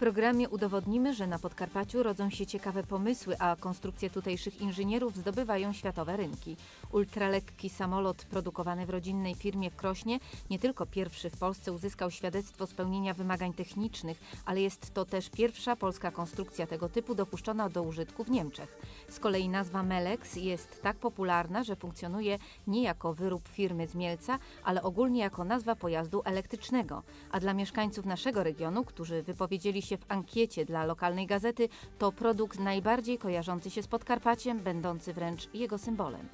programie udowodnimy, że na Podkarpaciu rodzą się ciekawe pomysły, a konstrukcje tutejszych inżynierów zdobywają światowe rynki. Ultralekki samolot produkowany w rodzinnej firmie w Krośnie nie tylko pierwszy w Polsce uzyskał świadectwo spełnienia wymagań technicznych, ale jest to też pierwsza polska konstrukcja tego typu dopuszczona do użytku w Niemczech. Z kolei nazwa Melex jest tak popularna, że funkcjonuje nie jako wyrób firmy z Mielca, ale ogólnie jako nazwa pojazdu elektrycznego. A dla mieszkańców naszego regionu, którzy wypowiedzieli się w ankiecie dla lokalnej gazety, to produkt najbardziej kojarzący się z Podkarpaciem, będący wręcz jego symbolem.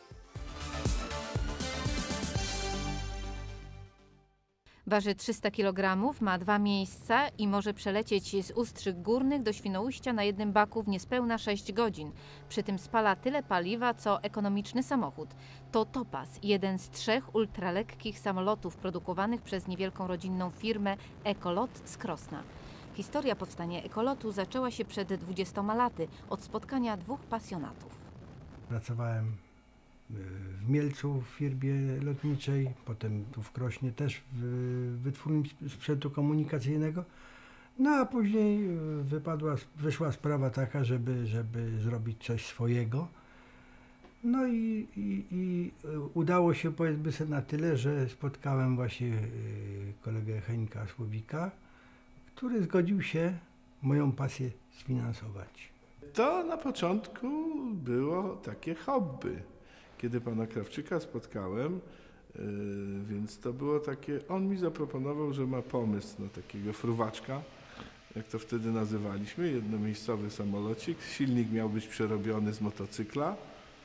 Waży 300 kg, ma 2 miejsca i może przelecieć z Ustrzyk Górnych do Świnoujścia na jednym baku w niespełna 6 godzin. Przy tym spala tyle paliwa, co ekonomiczny samochód. To Topaz, jeden z 3 ultralekkich samolotów produkowanych przez niewielką rodzinną firmę Ecolot z Krosna. Historia powstania Ecolotu zaczęła się przed 20 laty od spotkania 2 pasjonatów. Pracowałem w Mielcu w firmie lotniczej, potem tu w Krośnie też w wytwórni sprzętu komunikacyjnego. No a później wyszła sprawa taka, żeby zrobić coś swojego. No i udało się, powiedzmy sobie, na tyle, że spotkałem właśnie kolegę Henka Słowika, który zgodził się moją pasję sfinansować. To na początku było takie hobby. Kiedy pana Krawczyka spotkałem, więc to było takie, on mi zaproponował, że ma pomysł na takiego fruwaczka, jak to wtedy nazywaliśmy, jednomiejscowy samolocik. Silnik miał być przerobiony z motocykla.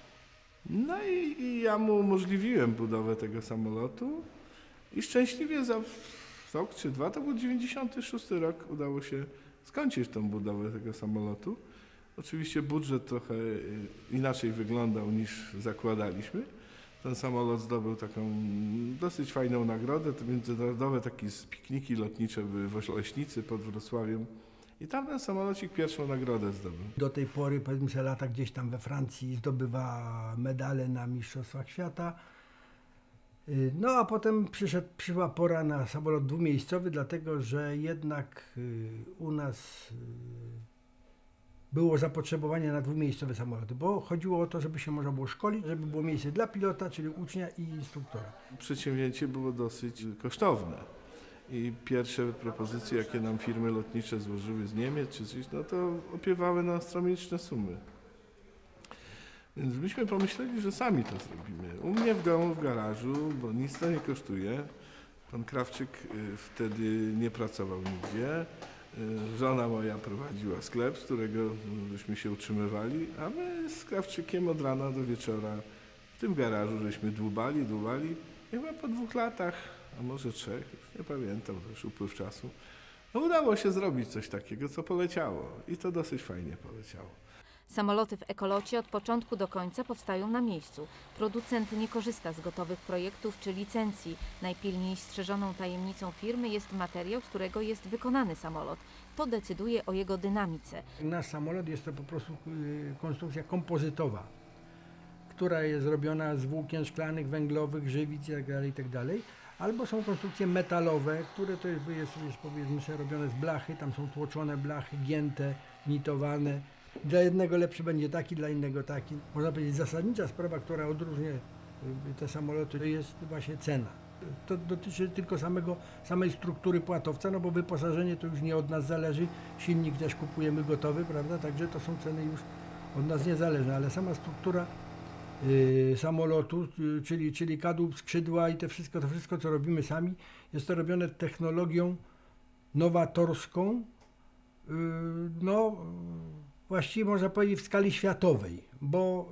No i ja mu umożliwiłem budowę tego samolotu i szczęśliwie za rok czy 2, to był 96 rok, udało się skończyć tą budowę tego samolotu. Oczywiście budżet trochę inaczej wyglądał niż zakładaliśmy. Ten samolot zdobył taką dosyć fajną nagrodę, to międzynarodowe takie pikniki lotnicze były w Oleśnicy pod Wrocławiem i tam ten samolocik pierwszą nagrodę zdobył. Do tej pory, powiedzmy sobie, lata gdzieś tam we Francji zdobywa medale na Mistrzostwach Świata. No a potem przyszła pora na samolot dwumiejscowy, dlatego że jednak u nas było zapotrzebowanie na dwumiejscowe samoloty, bo chodziło o to, żeby się można było szkolić, żeby było miejsce dla pilota, czyli ucznia i instruktora. Przedsięwzięcie było dosyć kosztowne i pierwsze propozycje, jakie nam firmy lotnicze złożyły z Niemiec czy coś, no to opiewały na astronomiczne sumy. Więc myśmy pomyśleli, że sami to zrobimy. U mnie w domu, w garażu, bo nic to nie kosztuje. Pan Krawczyk wtedy nie pracował nigdzie. Żona moja prowadziła sklep, z którego żeśmy się utrzymywali, a my z Krawczykiem od rana do wieczora w tym garażu żeśmy dłubali. I chyba po 2 latach, a może 3, już nie pamiętam, to już upływ czasu, no udało się zrobić coś takiego, co poleciało i to dosyć fajnie poleciało. Samoloty w Ecolocie od początku do końca powstają na miejscu. Producent nie korzysta z gotowych projektów czy licencji. Najpilniej strzeżoną tajemnicą firmy jest materiał, z którego jest wykonany samolot. To decyduje o jego dynamice. Nasz samolot jest to po prostu konstrukcja kompozytowa, która jest zrobiona z włókien szklanych, węglowych, żywic itd. Albo są konstrukcje metalowe, które to jest powiedzmy sobie robione z blachy, tam są tłoczone blachy, gięte, nitowane. Dla jednego lepszy będzie taki, dla innego taki. Można powiedzieć, zasadnicza sprawa, która odróżnia te samoloty, to jest właśnie cena. To dotyczy tylko samej struktury płatowca, no bo wyposażenie to już nie od nas zależy, silnik też kupujemy gotowy, prawda, także to są ceny już od nas niezależne, ale sama struktura samolotu, czyli kadłub, skrzydła i to wszystko, co robimy sami, jest to robione technologią nowatorską, no właściwie można powiedzieć w skali światowej, bo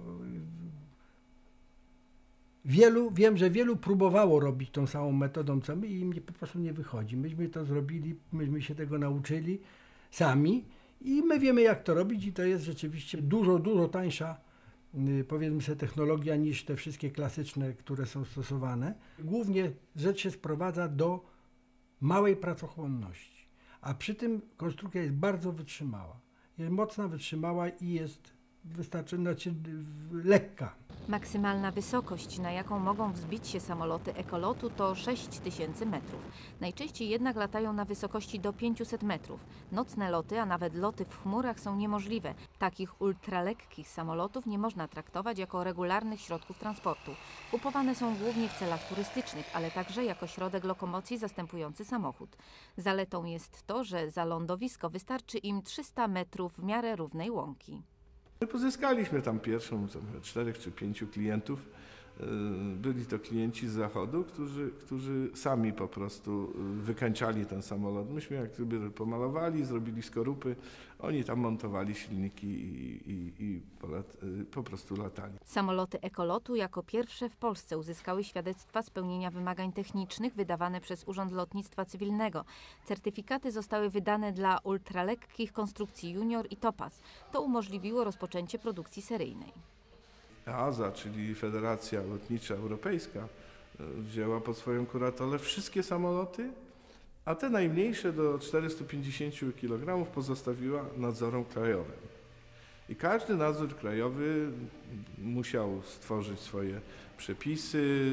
wiem, że wielu próbowało robić tą samą metodą co my i im po prostu nie wychodzi. Myśmy to zrobili, myśmy się tego nauczyli sami i my wiemy, jak to robić i to jest rzeczywiście dużo tańsza, powiedzmy sobie, technologia niż te wszystkie klasyczne, które są stosowane. Głównie rzecz się sprowadza do małej pracochłonności, a przy tym konstrukcja jest bardzo wytrzymała. Jest mocna, wytrzymała i jest wystarczająco lekka. Maksymalna wysokość, na jaką mogą wzbić się samoloty ekolotu, to 6000 metrów. Najczęściej jednak latają na wysokości do 500 metrów. Nocne loty, a nawet loty w chmurach są niemożliwe. Takich ultralekkich samolotów nie można traktować jako regularnych środków transportu. Kupowane są głównie w celach turystycznych, ale także jako środek lokomocji zastępujący samochód. Zaletą jest to, że za lądowisko wystarczy im 300 metrów w miarę równej łąki. My pozyskaliśmy tam pierwszą 4 czy 5 klientów. Byli to klienci z zachodu, którzy sami po prostu wykańczali ten samolot. Myśmy jak gdyby pomalowali, zrobili skorupy, oni tam montowali silniki i po prostu latali. Samoloty ekolotu jako pierwsze w Polsce uzyskały świadectwa spełnienia wymagań technicznych wydawane przez Urząd Lotnictwa Cywilnego. Certyfikaty zostały wydane dla ultralekkich konstrukcji Junior i Topaz. To umożliwiło rozpoczęcie produkcji seryjnej. EASA, czyli Federacja Lotnicza Europejska, wzięła pod swoją kuratorę wszystkie samoloty, a te najmniejsze do 450 kg pozostawiła nadzorom krajowym. I każdy nadzór krajowy musiał stworzyć swoje przepisy,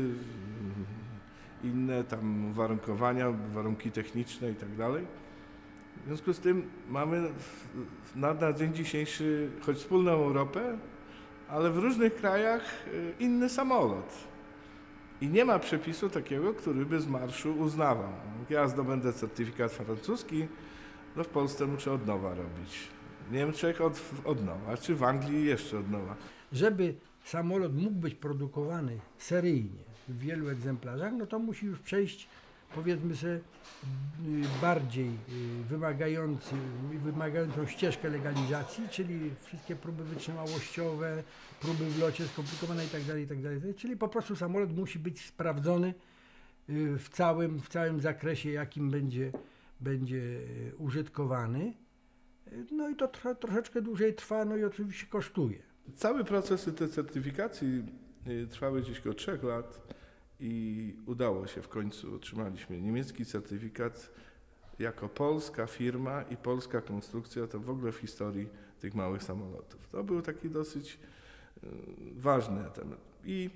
inne tam uwarunkowania, warunki techniczne itd. W związku z tym mamy na dzień dzisiejszy choć wspólną Europę, ale w różnych krajach inny samolot. I nie ma przepisu takiego, który by z marszu uznawał. Jak ja zdobędę certyfikat francuski, no w Polsce muszę od nowa robić. W Niemczech od nowa, czy w Anglii jeszcze od nowa. Żeby samolot mógł być produkowany seryjnie w wielu egzemplarzach, no to musi już przejść, powiedzmy sobie, bardziej wymagającą ścieżkę legalizacji, czyli wszystkie próby wytrzymałościowe, próby w locie skomplikowane itd. Czyli po prostu samolot musi być sprawdzony w całym zakresie, jakim będzie użytkowany. No i to troszeczkę dłużej trwa, no i oczywiście kosztuje. Cały proces tej certyfikacji trwały gdzieś około 3 lat. I udało się w końcu, otrzymaliśmy niemiecki certyfikat jako polska firma i polska konstrukcja, to w ogóle w historii tych małych samolotów. To był taki dosyć ważny temat. I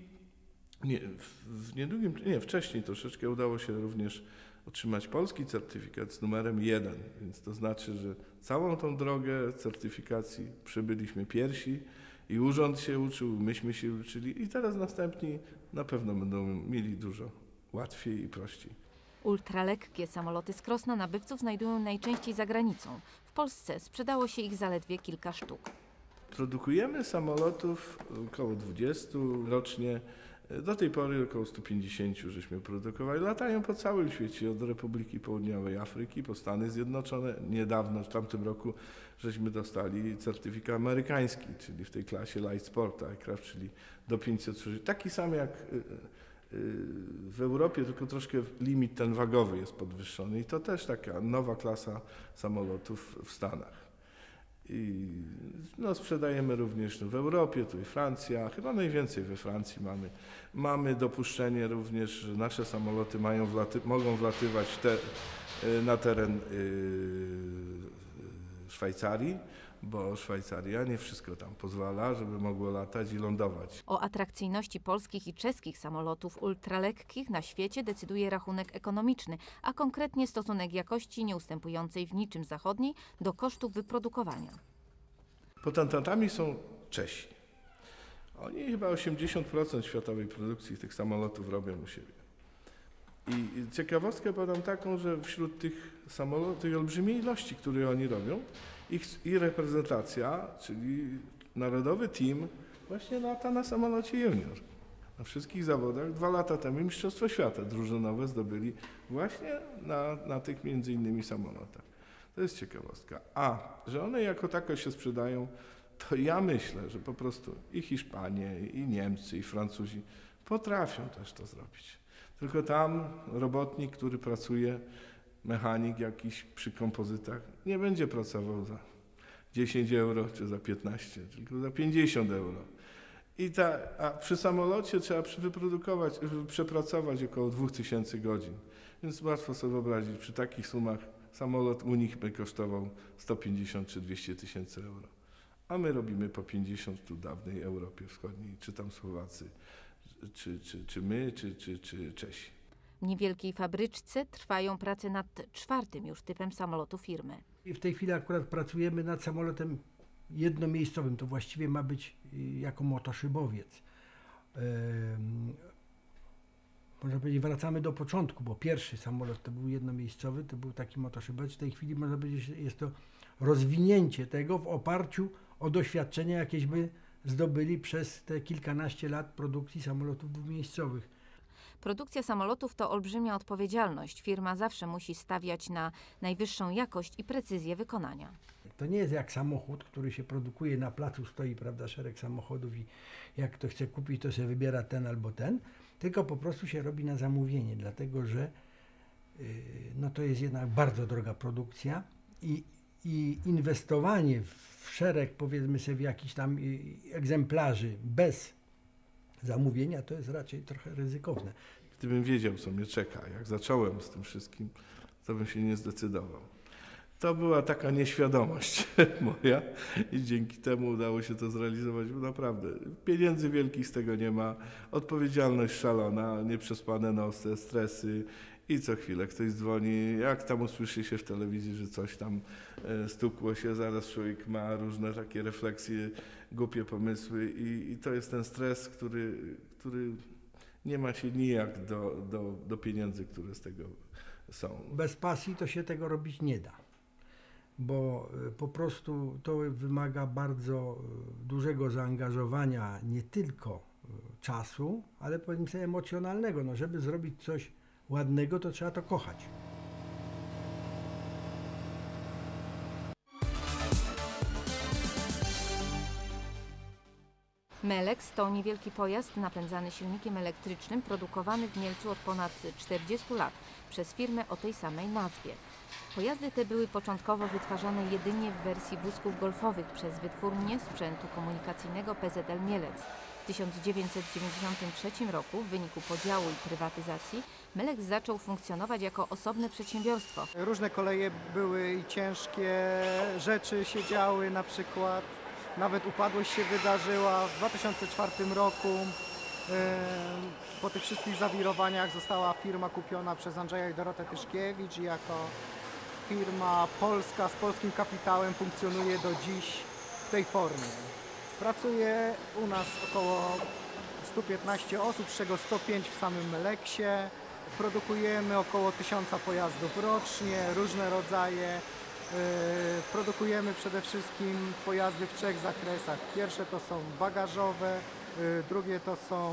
wcześniej troszeczkę udało się również otrzymać polski certyfikat z numerem 1, więc to znaczy, że całą tą drogę certyfikacji przebyliśmy pierwsi i urząd się uczył, myśmy się uczyli i teraz następni na pewno będą mieli dużo łatwiej i prościej. Ultralekkie samoloty z Krosna nabywców znajdują najczęściej za granicą. W Polsce sprzedało się ich zaledwie kilka sztuk. Produkujemy samolotów około 20 rocznie. Do tej pory około 150 żeśmy produkowali. Latają po całym świecie, od Republiki Południowej Afryki po Stany Zjednoczone. Niedawno, w tamtym roku, żeśmy dostali certyfikat amerykański, czyli w tej klasie Light Sport Aircraft, czyli do 530. Taki sam jak w Europie, tylko troszkę limit ten wagowy jest podwyższony. I to też taka nowa klasa samolotów w Stanach. I no, sprzedajemy również w Europie, tu i Francja, chyba najwięcej we Francji mamy. Mamy dopuszczenie również, że nasze samoloty mogą wlatywać na teren Szwajcarii, bo Szwajcaria nie wszystko tam pozwala, żeby mogło latać i lądować. O atrakcyjności polskich i czeskich samolotów ultralekkich na świecie decyduje rachunek ekonomiczny, a konkretnie stosunek jakości nieustępującej w niczym zachodniej do kosztów wyprodukowania. Potentatami są Czesi. Oni chyba 80% światowej produkcji tych samolotów robią u siebie. I ciekawostkę podam taką, że wśród tych samolotów, tej olbrzymiej ilości, które oni robią, ich reprezentacja, czyli narodowy team, właśnie lata na samolocie Junior. Na wszystkich zawodach 2 lata temu Mistrzostwo Świata drużynowe zdobyli właśnie na tych między innymi samolotach. To jest ciekawostka. A, że one jako tako się sprzedają, to ja myślę, że po prostu i Hiszpanie, i Niemcy, i Francuzi potrafią też to zrobić. Tylko tam robotnik, który pracuje, mechanik jakiś przy kompozytach, nie będzie pracował za 10 euro czy za 15, tylko za 50 euro. A przy samolocie trzeba przepracować około 2000 godzin. Więc łatwo sobie wyobrazić, przy takich sumach samolot u nich by kosztował 150 czy 200 tysięcy euro. a my robimy po 50 tu dawnej Europie Wschodniej, czy tam Słowacy, czy my, czy Czesi. W niewielkiej fabryczce trwają prace nad 4. już typem samolotu firmy. I w tej chwili akurat pracujemy nad samolotem jednomiejscowym. To właściwie ma być jako motoszybowiec. Można powiedzieć, wracamy do początku, bo pierwszy samolot to był jednomiejscowy, to był taki motoszybowiec. W tej chwili można powiedzieć, jest to rozwinięcie tego w oparciu o doświadczenia, jakieśmy zdobyli przez te kilkanaście lat produkcji samolotów dwumiejscowych. Produkcja samolotów to olbrzymia odpowiedzialność. Firma zawsze musi stawiać na najwyższą jakość i precyzję wykonania. To nie jest jak samochód, który się produkuje, na placu stoi, prawda, szereg samochodów i jak kto chce kupić, to sobie wybiera ten albo ten, tylko po prostu się robi na zamówienie, dlatego że no to jest jednak bardzo droga produkcja i inwestowanie w szereg, powiedzmy sobie, jakichś tam egzemplarzy bez zamówienia, to jest raczej trochę ryzykowne. Gdybym wiedział, co mnie czeka, jak zacząłem z tym wszystkim, to bym się nie zdecydował. To była taka nieświadomość moja i dzięki temu udało się to zrealizować, bo naprawdę pieniędzy wielkich z tego nie ma, odpowiedzialność szalona, nieprzespane noce, stresy i co chwilę ktoś dzwoni, jak tam usłyszy się w telewizji, że coś tam stukło się, zaraz człowiek ma różne takie refleksje, głupie pomysły i to jest ten stres, który nie ma się nijak do pieniędzy, które z tego są. Bez pasji to się tego robić nie da, bo po prostu to wymaga bardzo dużego zaangażowania, nie tylko czasu, ale powiedzmy sobie emocjonalnego. No, żeby zrobić coś ładnego, to trzeba to kochać. Melex to niewielki pojazd napędzany silnikiem elektrycznym, produkowany w Mielcu od ponad 40 lat przez firmę o tej samej nazwie. Pojazdy te były początkowo wytwarzane jedynie w wersji wózków golfowych przez wytwórnię sprzętu komunikacyjnego PZL Mielec. W 1993 roku w wyniku podziału i prywatyzacji Melex zaczął funkcjonować jako osobne przedsiębiorstwo. Różne koleje były i ciężkie rzeczy się działy, na przykład nawet upadłość się wydarzyła. W 2004 roku po tych wszystkich zawirowaniach została firma kupiona przez Andrzeja i Dorotę Tyszkiewicz i jako firma polska z polskim kapitałem funkcjonuje do dziś w tej formie. Pracuje u nas około 115 osób, z czego 105 w samym Melexie. Produkujemy około 1000 pojazdów rocznie, różne rodzaje. Produkujemy przede wszystkim pojazdy w 3 zakresach. Pierwsze to są bagażowe, drugie to są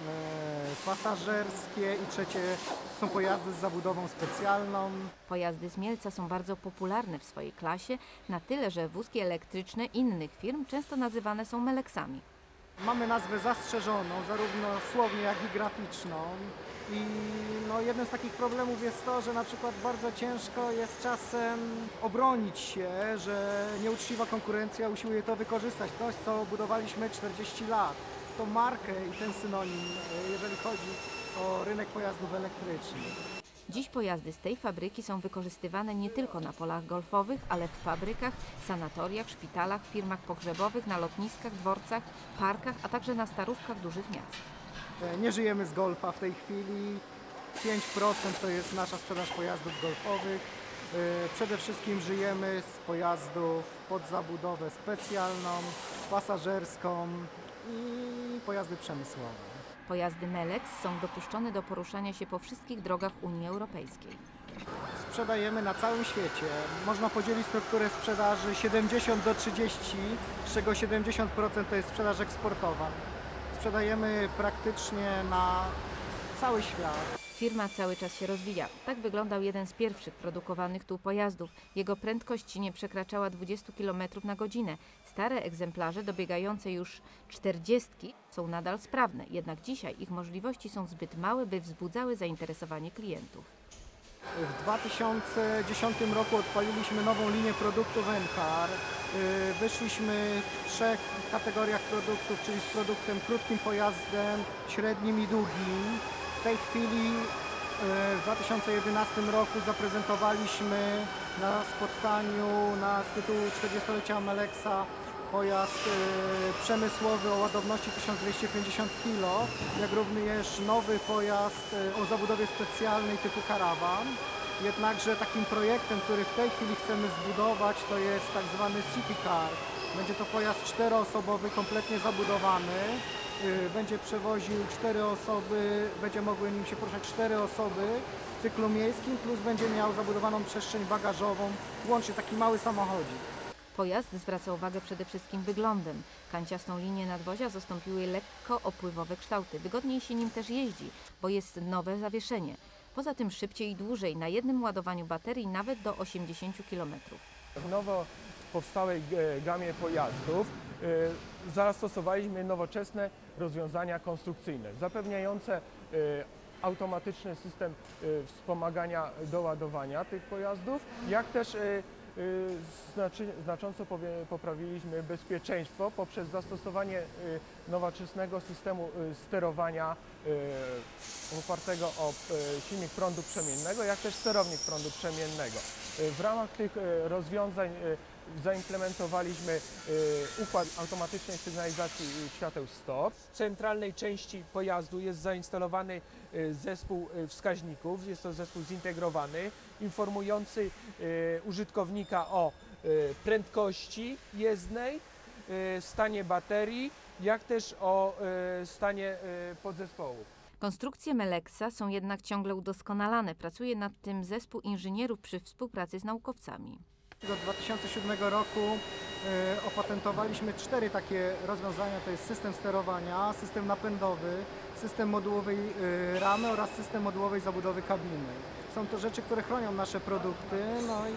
pasażerskie i trzecie są pojazdy z zabudową specjalną. Pojazdy z Mielca są bardzo popularne w swojej klasie, na tyle, że wózki elektryczne innych firm często nazywane są Melexami. Mamy nazwę zastrzeżoną, zarówno słownie, jak i graficzną. I no, jednym z takich problemów jest to, że na przykład bardzo ciężko jest czasem obronić się, że nieuczciwa konkurencja usiłuje to wykorzystać. Coś, co budowaliśmy 40 lat. To markę i ten synonim, jeżeli chodzi o rynek pojazdów elektrycznych. Dziś pojazdy z tej fabryki są wykorzystywane nie tylko na polach golfowych, ale w fabrykach, sanatoriach, szpitalach, firmach pogrzebowych, na lotniskach, dworcach, parkach, a także na starówkach dużych miast. Nie żyjemy z golfa w tej chwili. 5% to jest nasza sprzedaż pojazdów golfowych. Przede wszystkim żyjemy z pojazdów pod zabudowę specjalną, pasażerską i pojazdy przemysłowe. Pojazdy Melex są dopuszczone do poruszania się po wszystkich drogach Unii Europejskiej. Sprzedajemy na całym świecie. Można podzielić strukturę sprzedaży 70 do 30, z czego 70% to jest sprzedaż eksportowa. Sprzedajemy praktycznie na cały świat. Firma cały czas się rozwija. Tak wyglądał jeden z pierwszych produkowanych tu pojazdów. Jego prędkość nie przekraczała 20 km na godzinę. Stare egzemplarze dobiegające już 40 są nadal sprawne, jednak dzisiaj ich możliwości są zbyt małe, by wzbudzały zainteresowanie klientów. W 2010 roku odpaliliśmy nową linię produktów Encar. Wyszliśmy w 3 kategoriach produktów, czyli z produktem krótkim pojazdem, średnim i długim. W tej chwili w 2011 roku zaprezentowaliśmy na spotkaniu z tytułu 40-lecia Melexa pojazd przemysłowy o ładowności 1250 kg, jak również nowy pojazd o zabudowie specjalnej typu karawan. Jednakże takim projektem, który w tej chwili chcemy zbudować, to jest tak zwany City Car. Będzie to pojazd 4-osobowy, kompletnie zabudowany. Będzie przewoził 4 osoby, będzie mogły nim się poruszać 4 osoby w cyklu miejskim, plus będzie miał zabudowaną przestrzeń bagażową, łącznie taki mały samochodzik. Pojazd zwraca uwagę przede wszystkim wyglądem. Kanciastą linię nadwozia zastąpiły lekko opływowe kształty. Wygodniej się nim też jeździ, bo jest nowe zawieszenie. Poza tym szybciej i dłużej, na jednym ładowaniu baterii nawet do 80 km. W nowo powstałej gamie pojazdów zastosowaliśmy nowoczesne rozwiązania konstrukcyjne, zapewniające automatyczny system wspomagania doładowania tych pojazdów, jak też znacząco poprawiliśmy bezpieczeństwo poprzez zastosowanie nowoczesnego systemu sterowania opartego o silnik prądu przemiennego, jak też sterownik prądu przemiennego. W ramach tych rozwiązań zaimplementowaliśmy układ automatycznej sygnalizacji świateł stop. W centralnej części pojazdu jest zainstalowany zespół wskaźników, jest to zespół zintegrowany, informujący użytkownika o prędkości jezdnej, stanie baterii, jak też o stanie podzespołu. Konstrukcje Melexa są jednak ciągle udoskonalane. Pracuje nad tym zespół inżynierów przy współpracy z naukowcami. Do 2007 roku opatentowaliśmy 4 takie rozwiązania, to jest system sterowania, system napędowy, system modułowej ramy oraz system modułowej zabudowy kabiny. Są to rzeczy, które chronią nasze produkty, no i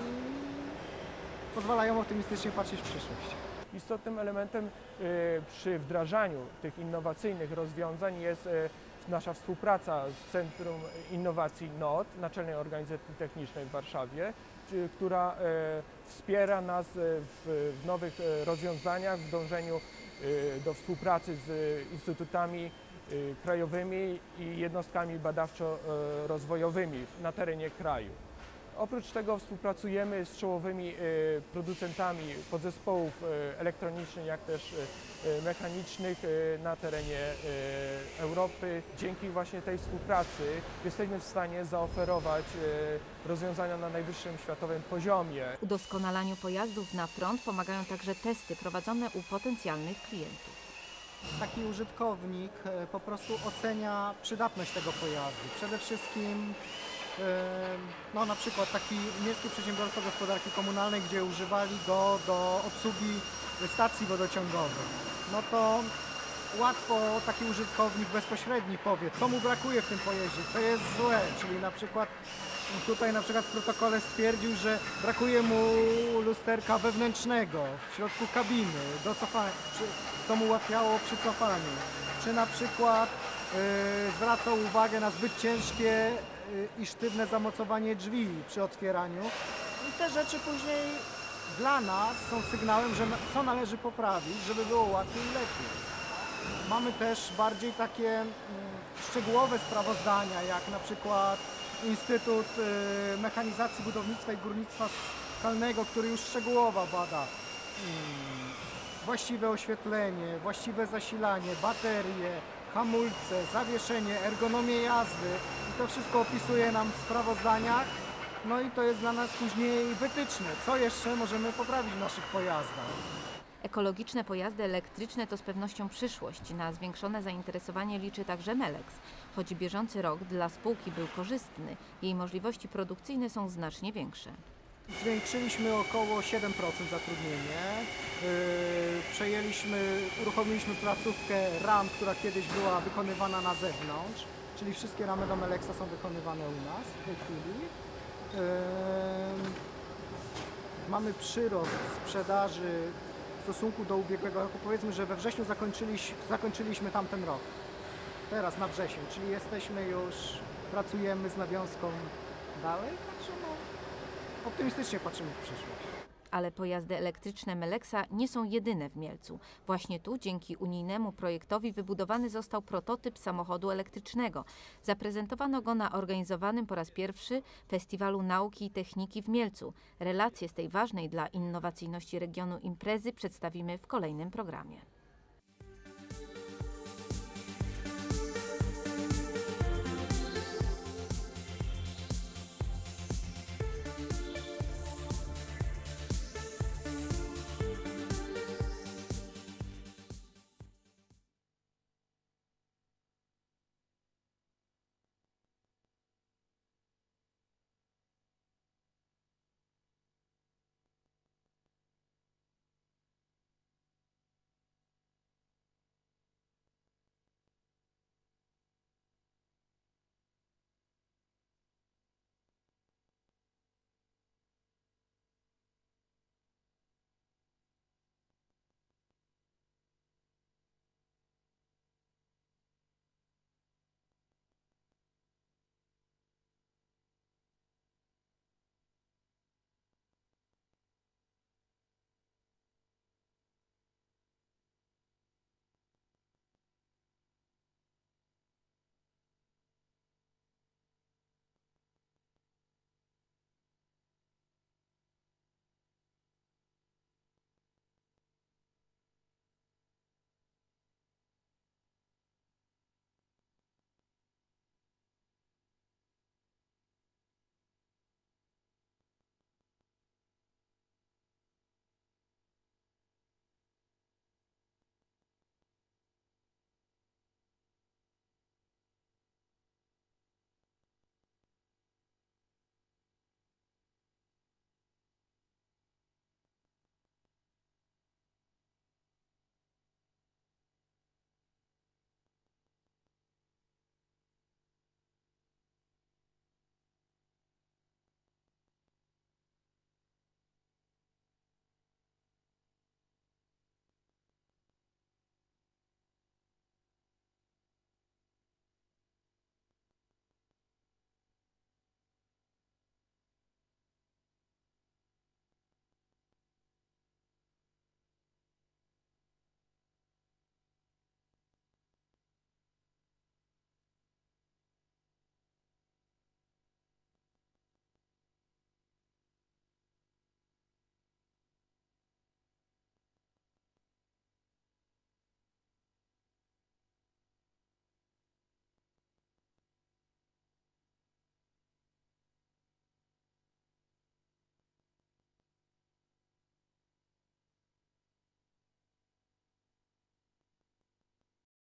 pozwalają optymistycznie patrzeć w przyszłość. Istotnym elementem przy wdrażaniu tych innowacyjnych rozwiązań jest nasza współpraca z Centrum Innowacji NOT, Naczelnej Organizacji Technicznej w Warszawie, która wspiera nas w nowych rozwiązaniach, w dążeniu do współpracy z instytutami krajowymi i jednostkami badawczo-rozwojowymi na terenie kraju. Oprócz tego współpracujemy z czołowymi producentami podzespołów elektronicznych, jak też mechanicznych na terenie Europy. Dzięki właśnie tej współpracy jesteśmy w stanie zaoferować rozwiązania na najwyższym światowym poziomie. Udoskonalaniu pojazdów na prąd pomagają także testy prowadzone u potencjalnych klientów. Taki użytkownik po prostu ocenia przydatność tego pojazdu. Przede wszystkim no, na przykład takie miejskie przedsiębiorstwo gospodarki komunalnej, gdzie używali go do obsługi stacji wodociągowych, no to łatwo taki użytkownik bezpośredni powie, co mu brakuje w tym pojeździe, co jest złe, czyli na przykład tutaj w protokole stwierdził, że brakuje mu lusterka wewnętrznego w środku kabiny, do cofania, co mu ułatwiało przy cofaniu, czy na przykład zwracał uwagę na zbyt ciężkie i sztywne zamocowanie drzwi przy otwieraniu. I te rzeczy później dla nas są sygnałem, że co należy poprawić, żeby było łatwiej i lepiej. Mamy też bardziej takie szczegółowe sprawozdania, jak na przykład Instytut Mechanizacji Budownictwa i Górnictwa Skalnego, który już szczegółowo bada właściwe oświetlenie, właściwe zasilanie, baterie, hamulce, zawieszenie, ergonomię jazdy. I to wszystko opisuje nam w sprawozdaniach. No i to jest dla nas później wytyczne, co jeszcze możemy poprawić w naszych pojazdach. Ekologiczne pojazdy elektryczne to z pewnością przyszłość. Na zwiększone zainteresowanie liczy także Melex. Choć bieżący rok dla spółki był korzystny, jej możliwości produkcyjne są znacznie większe. Zwiększyliśmy około 7% zatrudnienie. Uruchomiliśmy placówkę ram, która kiedyś była wykonywana na zewnątrz, czyli wszystkie ramy do Melexa są wykonywane u nas w tej chwili. Mamy przyrost sprzedaży w stosunku do ubiegłego roku. Powiedzmy, że we wrześniu zakończyliśmy tamten rok. Teraz na wrzesień, czyli pracujemy z nawiązką dalej, także optymistycznie patrzymy w przyszłość. Ale pojazdy elektryczne Melexa nie są jedyne w Mielcu. Właśnie tu dzięki unijnemu projektowi wybudowany został prototyp samochodu elektrycznego. Zaprezentowano go na organizowanym po raz pierwszy Festiwalu Nauki i Techniki w Mielcu. Relacje z tej ważnej dla innowacyjności regionu imprezy przedstawimy w kolejnym programie.